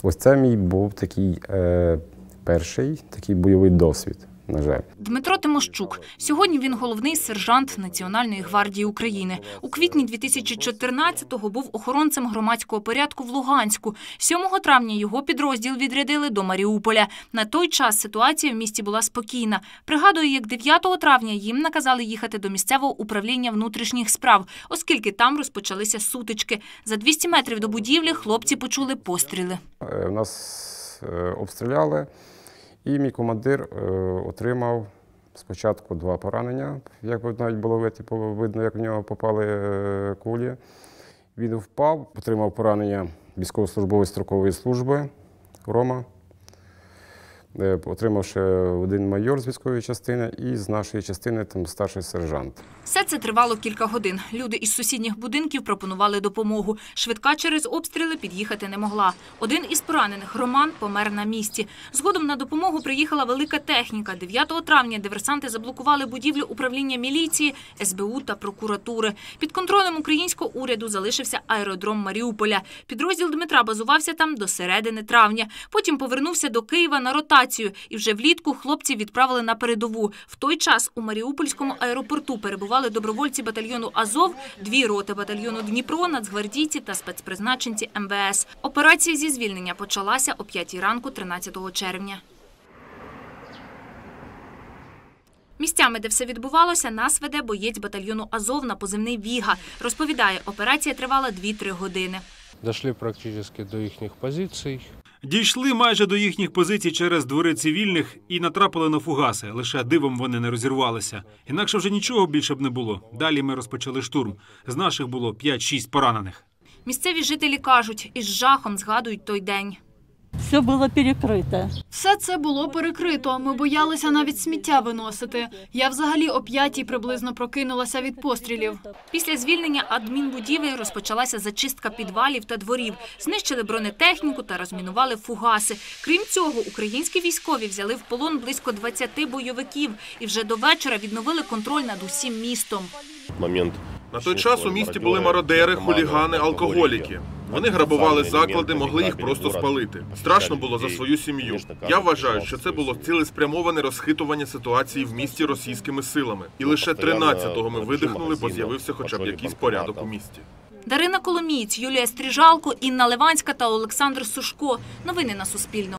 Ось це мій був такий перший такий бойовий досвід, на жаль. Дмитро Тимощук. Сьогодні він головний сержант Національної гвардії України. У квітні 2014-го був охоронцем громадського порядку в Луганську. 7 травня його підрозділ відрядили до Маріуполя. На той час ситуація в місті була спокійна. Пригадую, як 9 травня їм наказали їхати до місцевого управління внутрішніх справ, оскільки там розпочалися сутички. За 200 метрів до будівлі хлопці почули постріли. Нас обстріляли. І мій командир отримав спочатку 2 поранення, як навіть було видно, як в нього попали кулі. Він впав, отримав поранення військовослужбовець строкової служби Рома. Отримав ще один майор з військової частини і з нашої частини там старший сержант. Все це тривало кілька годин. Люди із сусідніх будинків пропонували допомогу. Швидка через обстріли під'їхати не могла. Один із поранених, Роман, помер на місці. Згодом на допомогу приїхала велика техніка. 9 травня диверсанти заблокували будівлю управління міліції, СБУ та прокуратури. Під контролем українського уряду залишився аеродром Маріуполя. Підрозділ Дмитра базувався там до середини травня. Потім повернувся до Києва на ротацію. І вже влітку хлопців відправили на передову. В той час у Маріупольському аеропорту перебували добровольці батальйону «Азов», 2 роти батальйону «Дніпро», нацгвардійці та спецпризначенці МВС. Операція зі звільнення почалася о 5 ранку 13 червня. Місцями, де все відбувалося, нас веде боєць батальйону «Азов» на позивний «Віга». Розповідає, операція тривала 2-3 години. Дійшли практично до їхніх позицій. Дійшли майже до їхніх позицій через двори цивільних і натрапили на фугаси. Лише дивом вони не розірвалися. Інакше вже нічого більше б не було. Далі ми розпочали штурм. З наших було 5-6 поранених. Місцеві жителі кажуть, із жахом згадують той день. Все було перекрито. Все це було перекрито. Ми боялися навіть сміття виносити. Я взагалі о 5-й приблизно прокинулася від пострілів. Після звільнення адмінбудівель розпочалася зачистка підвалів та дворів. Знищили бронетехніку та розмінували фугаси. Крім цього, українські військові взяли в полон близько 20 бойовиків і вже до вечора відновили контроль над усім містом. На той час у місті були мародери, хулігани, алкоголіки. Вони грабували заклади, могли їх просто спалити. Страшно було за свою сім'ю. Я вважаю, що це було цілеспрямоване розхитування ситуації в місті російськими силами. І лише 13-го ми видихнули, бо з'явився хоча б якийсь порядок у місті. Дарина Коломієць, Юлія Стріжалко, Інна Леванська та Олександр Сушко. Новини на Суспільному.